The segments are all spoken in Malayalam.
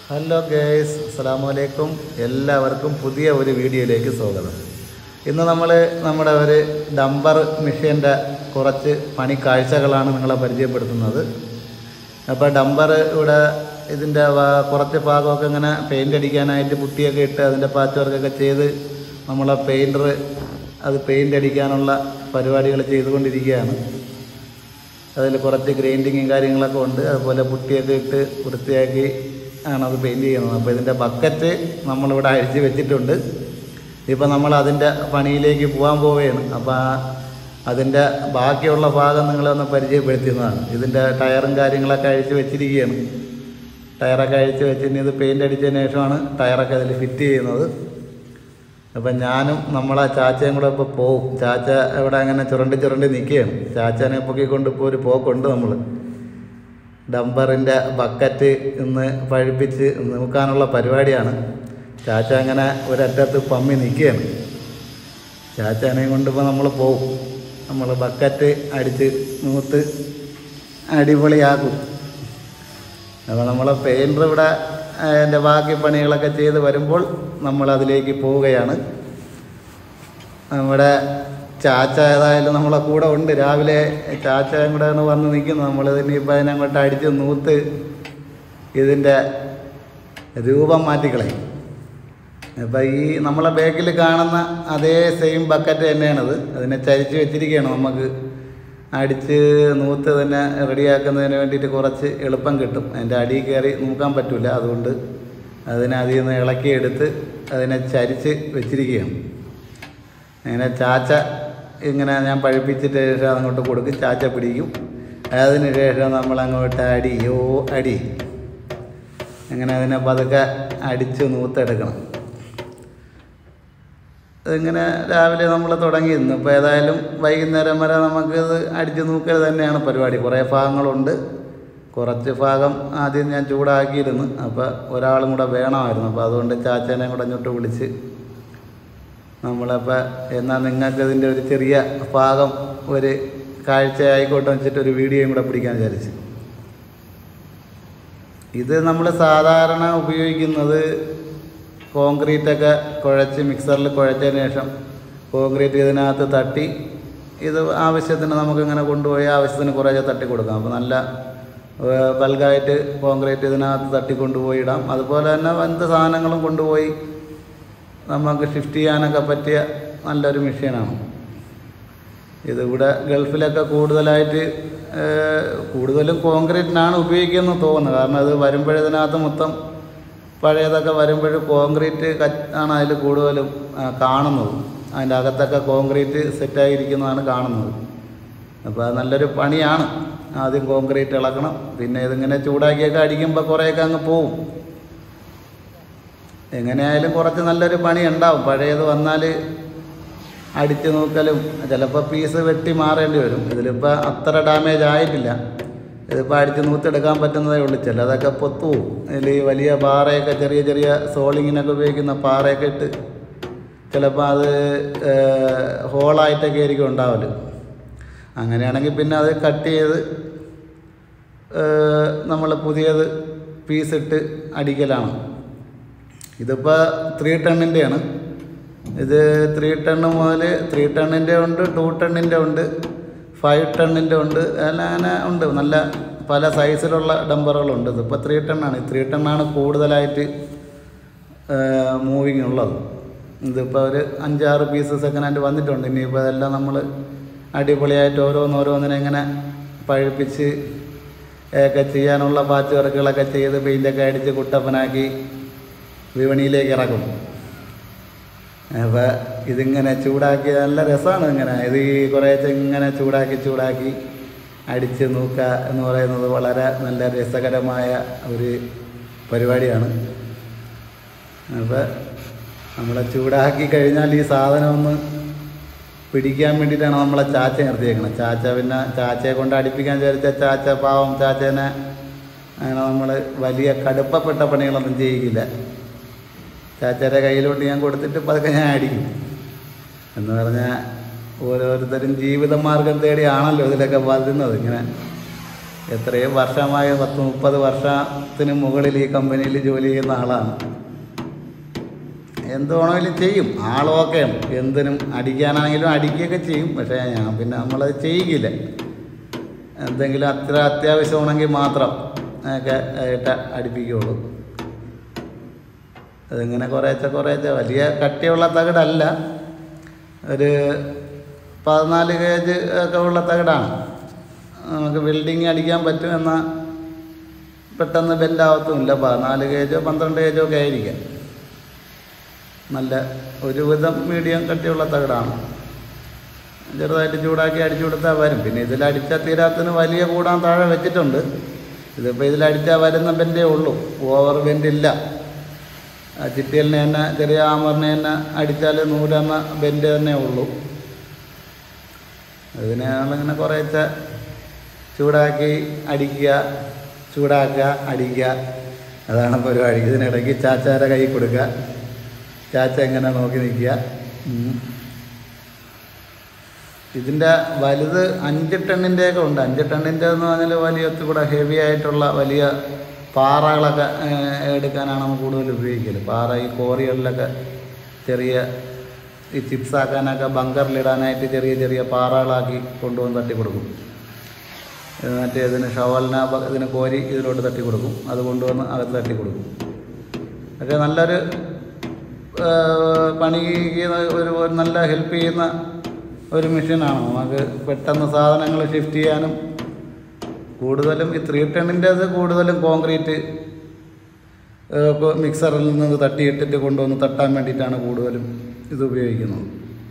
ഹലോ ഗൈസ്, അസ്സലാമു അലൈക്കും. എല്ലാവർക്കും പുതിയ ഒരു വീഡിയോയിലേക്ക് സ്വാഗതം. ഇന്ന് നമ്മൾ നമ്മുടെ ഒരു ഡംബർ മെഷീൻ്റെ കുറച്ച് പണി കാഴ്ചകളാണ് നിങ്ങളെ പരിചയപ്പെടുത്തുന്നത്. അപ്പോൾ ഡംബർ ഇവിടെ ഇതിൻ്റെ കുറച്ച് ഭാഗമൊക്കെ ഇങ്ങനെ പെയിൻ്റ് അടിക്കാനായിട്ട് പുട്ടിയൊക്കെ ഇട്ട് അതിൻ്റെ പാച്ച് വർക്കൊക്കെ ചെയ്ത് നമ്മളെ പെയിൻറ്റർ അത് പെയിൻ്റ് അടിക്കാനുള്ള പരിപാടികൾ ചെയ്തുകൊണ്ടിരിക്കുകയാണ്. അതിൽ കുറച്ച് ഗ്രൈൻഡിങ്ങും കാര്യങ്ങളൊക്കെ ഉണ്ട്. അതുപോലെ പുട്ടിയൊക്കെ ഇട്ട് വൃത്തിയാക്കി ആണത് പെയിൻറ്റ് ചെയ്യുന്നത്. അപ്പോൾ ഇതിൻ്റെ ബക്കറ്റ് നമ്മളിവിടെ അഴിച്ച് വെച്ചിട്ടുണ്ട്. ഇപ്പോൾ നമ്മൾ അതിൻ്റെ പണിയിലേക്ക് പോകാൻ പോവുകയാണ്. അപ്പോൾ അതിൻ്റെ ബാക്കിയുള്ള ഭാഗം നിങ്ങളൊന്ന് പരിചയപ്പെടുത്തുന്നതാണ്. ഇതിൻ്റെ ടയറും കാര്യങ്ങളൊക്കെ അഴിച്ച് വെച്ചിരിക്കുകയാണ്. ടയറൊക്കെ അഴിച്ച് വെച്ചിട്ട് ഇത് പെയിൻ്റ് അടിച്ചതിന് ശേഷമാണ് ടയറൊക്കെ അതിൽ ഫിറ്റ് ചെയ്യുന്നത്. അപ്പം ഞാനും നമ്മളെ ചാച്ചയും കൂടെ ഇപ്പോൾ പോവും. ചാച്ച ഇവിടെ അങ്ങനെ ചുരണ്ടി നിൽക്കുകയാണ്. ചാച്ചനെ പൊക്കിക്കൊണ്ട് ഇപ്പോൾ ഒരു പോക്കുണ്ട്. നമ്മൾ ഡംബറിൻ്റെ ബക്കറ്റ് ഇന്ന് പഴുപ്പിച്ച് നോക്കാനുള്ള പരിപാടിയാണ്. ചാച്ച അങ്ങനെ ഒരറ്റത്ത് പമ്മി നിൽക്കുകയാണ്. ചാച്ചനെയും കൊണ്ടിപ്പോൾ നമ്മൾ പോവും. നമ്മൾ ബക്കറ്റ് അടിച്ച് നൂത്ത് അടിപൊളിയാക്കും. അപ്പോൾ നമ്മളെ പെയിൻറ്റർ ഇവിടെ അതിൻ്റെ ബാക്കി പണികളൊക്കെ ചെയ്ത് വരുമ്പോൾ നമ്മളതിലേക്ക് പോവുകയാണ്. നമ്മുടെ ചാച്ച ഏതായാലും നമ്മളെ കൂടെ ഉണ്ട്. രാവിലെ ചാച്ചയും കൂടെയാണ് വന്ന് നിൽക്കുന്നത്. നമ്മളിതിന് ഇപ്പം അതിനങ്ങോട്ട് അടിച്ച് നൂത്ത് ഇതിൻ്റെ രൂപം മാറ്റിക്കളയും. അപ്പം ഈ നമ്മളെ ബാക്കിൽ കാണുന്ന അതേ സെയിം ബക്കറ്റ് തന്നെയാണത്. അതിനെ ചരിച്ച് വെച്ചിരിക്കുകയാണ്. നമുക്ക് അടിച്ച് നൂത്ത് തന്നെ റെഡിയാക്കുന്നതിന് വേണ്ടിയിട്ട് കുറച്ച് എളുപ്പം കിട്ടും. അതിൻ്റെ അടിയിൽ കയറി നോക്കാൻ പറ്റില്ല. അതുകൊണ്ട് അതിനെ അതിൽ നിന്ന് ഇളക്കിയെടുത്ത് അതിനെ ചരിച്ച് വെച്ചിരിക്കുകയാണ്. അങ്ങനെ ചാച്ച ഇങ്ങനെ ഞാൻ പഴുപ്പിച്ചിട്ട് ശേഷം അതങ്ങോട്ട് കൊടുക്കും. ചാച്ച പിടിക്കും. അതിന് ശേഷം നമ്മളങ്ങോട്ട് അടി അങ്ങനെ അതിനെ പതുക്കെ അടിച്ച് നൂത്തെടുക്കണം. ഇതിങ്ങനെ രാവിലെ നമ്മൾ തുടങ്ങിയിരുന്നു. ഇപ്പോൾ ഏതായാലും വൈകുന്നേരം വരെ നമുക്കിത് അടിച്ച് നോക്കൽ തന്നെയാണ് പരിപാടി. കുറേ ഭാഗങ്ങളുണ്ട്. കുറച്ച് ഭാഗം ആദ്യം ഞാൻ ചൂടാക്കിയിരുന്നു. അപ്പോൾ ഒരാളും കൂടെ വേണമായിരുന്നു. അപ്പോൾ അതുകൊണ്ട് ചാച്ചനെ കൂടെ ഇങ്ങോട്ട് വിളിച്ച് നമ്മളപ്പോൾ എന്നാൽ നിങ്ങൾക്ക് ഇതിൻ്റെ ഒരു ചെറിയ ഭാഗം ഒരു കാഴ്ച ആയിക്കോട്ടെ വെച്ചിട്ട് ഒരു വീഡിയോയും കൂടെ പിടിക്കാൻ വിചാരിച്ചു. ഇത് നമ്മൾ സാധാരണ ഉപയോഗിക്കുന്നത് കോൺക്രീറ്റൊക്കെ കുഴച്ച് മിക്സറിൽ കുഴച്ചതിന് ശേഷം കോൺക്രീറ്റ് ഇതിനകത്ത് തട്ടി ഇത് ആവശ്യത്തിന് നമുക്കിങ്ങനെ കൊണ്ടുപോയി ആവശ്യത്തിന് കുറേശ്ശെ തട്ടി കൊടുക്കാം. അപ്പോൾ നല്ല ബൾഗായിട്ട് കോൺക്രീറ്റ് ഇതിനകത്ത് തട്ടിക്കൊണ്ടുപോയി ഇടാം. അതുപോലെ തന്നെ എന്ത് സാധനങ്ങളും കൊണ്ടുപോയി നമുക്ക് ഷിഫ്റ്റ് ചെയ്യാനൊക്കെ പറ്റിയ നല്ലൊരു മെഷീനാണ്. ഇതിവിടെ ഗൾഫിലൊക്കെ കൂടുതലും കോൺക്രീറ്റിനാണ് ഉപയോഗിക്കുന്നത് തോന്നുന്നത്. കാരണം അത് വരുമ്പോഴതിനകത്ത് മൊത്തം പഴയതൊക്കെ വരുമ്പോൾ കോൺക്രീറ്റ് ആണ് അതിൽ കൂടുതലും കാണുന്നത്. അതിൻ്റെ അകത്തൊക്കെ കോൺക്രീറ്റ് സെറ്റായിരിക്കുന്നതാണ് കാണുന്നത്. അപ്പോൾ അത് നല്ലൊരു പണിയാണ്. ആദ്യം കോൺക്രീറ്റ് ഇളക്കണം. പിന്നെ ഇതിങ്ങനെ ചൂടാക്കിയൊക്കെ അടിക്കുമ്പോൾ കുറേയൊക്കെ അങ്ങ് പോവും. എങ്ങനെയായാലും കുറച്ച് നല്ലൊരു പണി ഉണ്ടാവും. പഴയത് വന്നാൽ അടിച്ച് നോക്കലും ചിലപ്പോൾ പീസ് വെട്ടി മാറേണ്ടി വരും. ഇതിലിപ്പോൾ അത്ര ഡാമേജ് ആയിട്ടില്ല. ഇതിപ്പോൾ അടിച്ച് നൂത്തെടുക്കാൻ പറ്റുന്നതേ ഉള്ളൂ. ചിലതൊക്കെ പൊത്തുപോവും. ഇതിൽ ഈ വലിയ പാറയൊക്കെ ചെറിയ സോളിങ്ങിനൊക്കെ ഉപയോഗിക്കുന്ന പാറയൊക്കെ ഇട്ട് ചിലപ്പോൾ അത് ഹോളായിട്ടൊക്കെ ആയിരിക്കും ഉണ്ടാവല്. അങ്ങനെയാണെങ്കിൽ പിന്നെ അത് കട്ട് ചെയ്ത് നമ്മൾ പുതിയത് പീസിട്ട് അടിക്കലാണ്. ഇതിപ്പോൾ 3 ടണ്ണിൻ്റെയാണ്. ഇത് 3 ടണ്ണ് മുതൽ 3 ടണ്ണിൻ്റെ ഉണ്ട്, 2 ടണ്ണിൻ്റെ ഉണ്ട്, 5 ടണ്ണിൻ്റെ ഉണ്ട്. എല്ലാം അങ്ങനെ ഉണ്ട്. നല്ല പല സൈസിലുള്ള ഡംബറുകളുണ്ട്. ഇതിപ്പോൾ 3 ടണ്ണാണ്. 3 ടണ്ണാണ് കൂടുതലായിട്ട് മൂവിങ് ഉള്ളത്. ഇതിപ്പോൾ ഒരു 5-6 പീസ് സെക്കൻഡ് ഹാൻഡ് വന്നിട്ടുണ്ട്. ഇനിയിപ്പോൾ അതെല്ലാം നമ്മൾ അടിപൊളിയായിട്ട് ഓരോന്നിനെ ഇങ്ങനെ പഴുപ്പിച്ച് ഒക്കെ ചെയ്യാനുള്ള പാച്ച് വർക്കുകളൊക്കെ ചെയ്ത് പെയിൻ്റൊക്കെ അടിച്ച് കുട്ടപ്പനാക്കി വിപണിയിലേക്ക് ഇറക്കും. അപ്പോൾ ഇതിങ്ങനെ ചൂടാക്കി നല്ല രസമാണ്. ഇങ്ങനെ ഇത് ഈ കുറേശ്ശെ ഇങ്ങനെ ചൂടാക്കി അടിച്ച് നോക്കുക എന്ന് പറയുന്നത് വളരെ നല്ല രസകരമായ ഒരു പരിപാടിയാണ്. അപ്പോൾ നമ്മളെ ചൂടാക്കി കഴിഞ്ഞാൽ ഈ സാധനം ഒന്ന് പിടിക്കാൻ വേണ്ടിയിട്ടാണ് നമ്മളെ ചാച്ച നിർത്തിയേക്കുന്നത്. പിന്നെ ചാച്ചയെ കൊണ്ട് അടിപ്പിക്കാൻ വിചാരിച്ച ചാച്ച പാവം ചാച്ചേനെ അങ്ങനെ നമ്മൾ വലിയ കടുപ്പപ്പെട്ട പണികളൊന്നും ചെയ്യിക്കില്ല. ചാച്ചയുടെ കയ്യിലോട്ട് ഞാൻ കൊടുത്തിട്ട് പതുക്കെ ഞാൻ അടിക്കും. എന്ന് പറഞ്ഞാൽ ഓരോരുത്തരും ജീവിതമാർഗം തേടിയാണല്ലോ ഇതിലൊക്കെ വരുന്നത്. ഇങ്ങനെ എത്രയും വർഷമായി 10-30 വർഷത്തിന് മുകളിൽ ഈ കമ്പനിയിൽ ജോലി ചെയ്യുന്ന ആളാണ്. എന്ത് വേണമെങ്കിലും ചെയ്യും, ആളോക്കെയാണ്. എന്തിനും അടിക്കാനാണെങ്കിലും അടിക്കുകയൊക്കെ ചെയ്യും. പക്ഷേ പിന്നെ നമ്മളത് ചെയ്യിക്കില്ല. എന്തെങ്കിലും അത്ര അത്യാവശ്യമാണെങ്കിൽ മാത്രം ഒക്കെ ആയിട്ട് അടിപ്പിക്കുകയുള്ളൂ. അതിങ്ങനെ കുറേശ്ശെ വലിയ കട്ടിയുള്ള തകിടല്ല, ഒരു 14 ഗേജ് ഒക്കെ ഉള്ള തകിടാണ്. നമുക്ക് വെൽഡിങ് അടിക്കാൻ പറ്റും, എന്നാൽ പെട്ടെന്ന് ബെൻഡാവത്തുമില്ല. 14 ഗേജോ 12 ഗേജോ ഒക്കെ ആയിരിക്കാം. നല്ല ഒരുവിധം മീഡിയം കട്ടിയുള്ള തകിടാണ്. ചെറുതായിട്ട് ചൂടാക്കി അടിച്ചു കൊടുത്താൽ വരും. പിന്നെ ഇതിലടിച്ചാൽ തീരാത്തിന് വലിയ കൂടാൻ താഴെ വെച്ചിട്ടുണ്ട്. ഇതിപ്പോൾ ഇതിലടിച്ചാൽ വരുന്ന ബെൻഡേ ഉള്ളൂ, ഓവർ ബെൻഡില്ല. ചിറ്റിയലിനെ തന്നെ ചെറിയ ആമറിനെ തന്നെ അടിച്ചാൽ 100 ബെൻഡ് തന്നെ ഉള്ളൂ. അതിനെ നമ്മളിങ്ങനെ കുറേശ്ശെ ചൂടാക്കി അടിക്കുക, ചൂടാക്കുക, അടിക്കുക, അതാണ് പരിപാടി. ഇതിനിടയ്ക്ക് ചാച്ചാരെ കൈ കൊടുക്കുക, ചാച്ച എങ്ങനെ നോക്കി നിൽക്കുക. ഇതിൻ്റെ വലുത് 5 ടണ്ണിൻ്റെയൊക്കെ ഉണ്ട്. 5 ടണ്ണിൻ്റെ എന്ന് പറഞ്ഞാൽ വലിയ ഒത്തുകൂടെ ഹെവി ആയിട്ടുള്ള വലിയ പാറകളൊക്കെ എടുക്കാനാണ് നമ്മൾ കൂടുതൽ ഉപയോഗിക്കല്. പാറ ഈ കോറികളിലൊക്കെ ചെറിയ ഈ ചിപ്സാക്കാനൊക്കെ ബങ്കറിലിടാനായിട്ട് ചെറിയ ചെറിയ പാറകളാക്കി കൊണ്ടുവന്ന് തട്ടി കൊടുക്കും. മറ്റേ ഇതിന് ഷവലിന് ഇതിന് കോരി ഇതിലോട്ട് തട്ടി കൊടുക്കും, അത് കൊണ്ടുവന്ന് അകത്ത് തട്ടി കൊടുക്കും. പക്ഷേ നല്ലൊരു പണിക്ക് ഒരു നല്ല ഹെൽപ്പ് ചെയ്യുന്ന ഒരു മെഷീനാണ്. നമുക്ക് പെട്ടെന്ന് സാധനങ്ങൾ ഷിഫ്റ്റ് ചെയ്യാനും, കൂടുതലും ഈ 3 ടണ്ണിൻ്റേത് കൂടുതലും കോൺക്രീറ്റ് മിക്സറിൽ നിന്ന് തട്ടിയിട്ടിട്ട് കൊണ്ടുവന്ന് തട്ടാൻ വേണ്ടിയിട്ടാണ് കൂടുതലും ഇത് ഉപയോഗിക്കുന്നത്.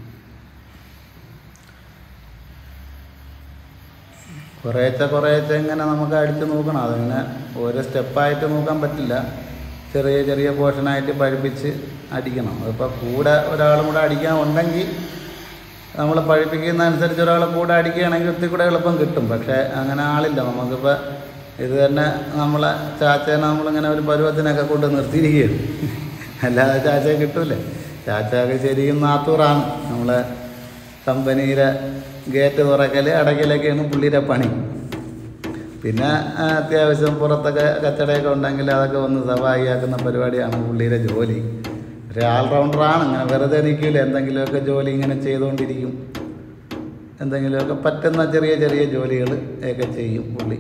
കുറേശ്ശെ ഇങ്ങനെ നമുക്ക് അടിച്ച് നോക്കണം. അതിങ്ങനെ ഓരോ സ്റ്റെപ്പായിട്ട് നോക്കാൻ പറ്റില്ല. ചെറിയ ചെറിയ പോർഷനായിട്ട് പഠിപ്പിച്ച് അടിക്കണം. അതിപ്പോൾ കൂടെ ഒരാളും കൂടെ അടിക്കാൻ ഉണ്ടെങ്കിൽ നമ്മൾ പഠിപ്പിക്കുന്ന അനുസരിച്ച് ഒരാൾ കൂടെ അടിക്കുകയാണെങ്കിൽ ഒത്തിരി കൂടെ എളുപ്പം കിട്ടും. പക്ഷേ അങ്ങനെ ആളില്ല. നമുക്കിപ്പോൾ ഇത് തന്നെ നമ്മളെ ചാച്ചേനെ നമ്മളിങ്ങനെ ഒരു പരുവത്തിനൊക്കെ കൊണ്ട് നിർത്തിയിരിക്കുകയാണ്. അല്ലാതെ ചാച്ചയെ കിട്ടൂലേ. ചാച്ചയൊക്കെ ശരിക്കും നാത്തൂറാണ്. നമ്മളെ കമ്പനിയിലെ ഗേറ്റ് തുറക്കൽ അടയ്ക്കലൊക്കെയാണ് പുള്ളിയുടെ പണി. പിന്നെ അത്യാവശ്യം പുറത്തൊക്കെ കച്ചടയൊക്കെ ഉണ്ടെങ്കിൽ അതൊക്കെ ഒന്ന് സഹായിയാക്കുന്ന പരിപാടിയാണ് പുള്ളിയുടെ ജോലി. ഒരു ഓൾറൗണ്ടറാണ്. ഇങ്ങനെ വെറുതെ നിൽക്കില്ല, എന്തെങ്കിലുമൊക്കെ ജോലി ഇങ്ങനെ ചെയ്തുകൊണ്ടിരിക്കും. എന്തെങ്കിലുമൊക്കെ പറ്റുന്ന ചെറിയ ചെറിയ ജോലികൾ ഒക്കെ ചെയ്യും പുള്ളി.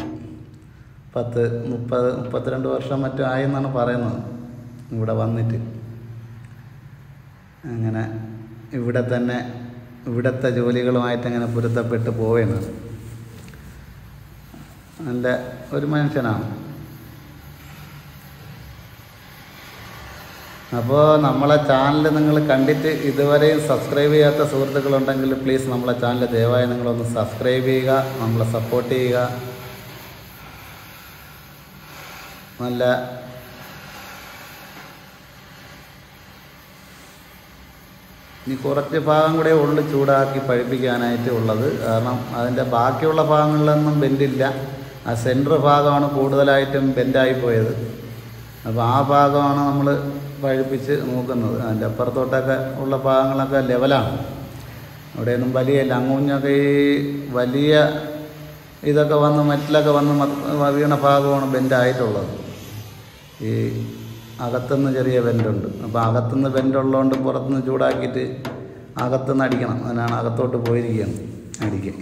32 വർഷം മറ്റും ആയെന്നാണ് പറയുന്നത് ഇവിടെ വന്നിട്ട്. അങ്ങനെ ഇവിടെ തന്നെ ഇവിടുത്തെ ജോലികളുമായിട്ട് അങ്ങനെ പൊരുത്തപ്പെട്ട് പോവുകയാണ്. നല്ല ഒരു മനുഷ്യനാണ്. അപ്പോൾ നമ്മളെ ചാനൽ നിങ്ങൾ കണ്ടിട്ട് ഇതുവരെയും സബ്സ്ക്രൈബ് ചെയ്യാത്ത സുഹൃത്തുക്കളുണ്ടെങ്കിൽ പ്ലീസ് നമ്മളെ ചാനൽ ദയവായി നിങ്ങളൊന്ന് സബ്സ്ക്രൈബ് ചെയ്യുക, നമ്മളെ സപ്പോർട്ട് ചെയ്യുക. നല്ല ഇനി കുറച്ച് ഭാഗം കൂടെ ഉള്ളു ചൂടാക്കി പഴിപ്പിക്കാനായിട്ട് ഉള്ളത്. കാരണം അതിൻ്റെ ബാക്കിയുള്ള ഭാഗങ്ങളിലൊന്നും ബെൻഡില്ല. ആ സെൻറ്റർ ഭാഗമാണ് കൂടുതലായിട്ടും ബെൻഡായി പോയത്. അപ്പോൾ ആ ഭാഗമാണ് നമ്മൾ പഴിപ്പിച്ച് നോക്കുന്നത്. അതിൻ്റെ അപ്പുറത്തോട്ടൊക്കെ ഉള്ള ഭാഗങ്ങളൊക്കെ ലെവലാണ്. അവിടെയൊന്നും വലിയല്ല. അങ്ങുഞ്ഞൊക്കെ ഈ വലിയ ഇതൊക്കെ വന്ന് മെറ്റലൊക്കെ വന്ന് വീണ ഭാഗമാണ് ബെൻഡായിട്ടുള്ളത്. ഈ അകത്തുനിന്ന് ചെറിയ ബെൻഡുണ്ട്. അപ്പോൾ അകത്തുനിന്ന് ബെൻഡുള്ളതുകൊണ്ട് പുറത്തുനിന്ന് ചൂടാക്കിയിട്ട് അകത്തുനിന്ന് അടിക്കണം. അതിനാണ് അകത്തോട്ട് പോയിരിക്കുകയാണ് അടിക്കാൻ.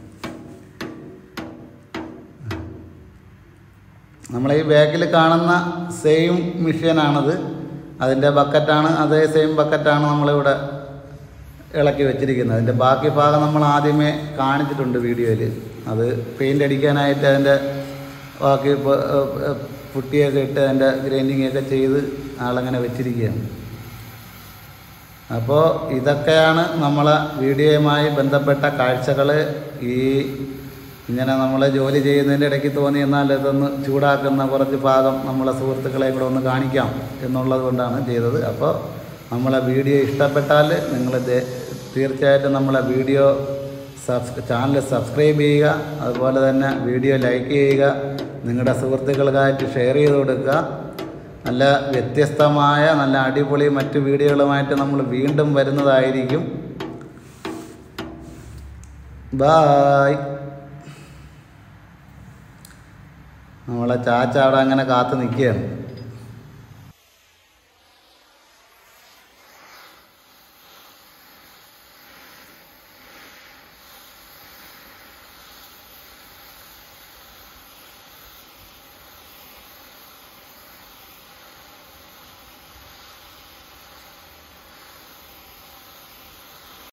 നമ്മളീ ബാക്കിൽ കാണുന്ന സെയിം മെഷീനാണത്. അതിൻ്റെ ബക്കറ്റാണ്, അതേ സെയിം ബക്കറ്റാണ് നമ്മളിവിടെ ഇളക്കി വെച്ചിരിക്കുന്നത്. അതിൻ്റെ ബാക്കി ഭാഗം നമ്മൾ ആദ്യമേ കാണിച്ചിട്ടുണ്ട് വീഡിയോയിൽ. അത് പെയിൻ്റ് അടിക്കാനായിട്ട് അതിൻ്റെ ബാക്കി പുട്ടിയൊക്കെ ഇട്ട് അതിൻ്റെ ഗ്രൈൻഡിങ്ങൊക്കെ ചെയ്ത് ആളങ്ങനെ വെച്ചിരിക്കുകയാണ്. അപ്പോൾ ഇതൊക്കെയാണ് നമ്മളെ വീഡിയോയുമായി ബന്ധപ്പെട്ട കാഴ്ചകൾ. ഈ ഇങ്ങനെ നമ്മൾ ജോലി ചെയ്യുന്നതിൻ്റെ ഇടയ്ക്ക് തോന്നി എന്നാൽ ഇതൊന്ന് ചൂടാക്കുന്ന കുറച്ച് ഭാഗം നമ്മളെ സുഹൃത്തുക്കളെ കൂടെ ഒന്ന് കാണിക്കാം എന്നുള്ളത് കൊണ്ടാണ് ചെയ്തത്. അപ്പോൾ നമ്മളെ വീഡിയോ ഇഷ്ടപ്പെട്ടാൽ നിങ്ങൾ തീർച്ചയായിട്ടും നമ്മളെ വീഡിയോ ചാനൽ സബ്സ്ക്രൈബ് ചെയ്യുക. അതുപോലെ തന്നെ വീഡിയോ ലൈക്ക് ചെയ്യുക. നിങ്ങളുടെ സുഹൃത്തുക്കൾക്കായിട്ട് ഷെയർ ചെയ്ത് കൊടുക്കുക. നല്ല വ്യത്യസ്തമായ നല്ല അടിപൊളി മറ്റ് വീഡിയോകളുമായിട്ട് നമ്മൾ വീണ്ടും വരുന്നതായിരിക്കും. ബായ്. നമ്മളെ ചാച്ച അവിടെ അങ്ങനെ കാത്തു നിൽക്കുകയാണ്.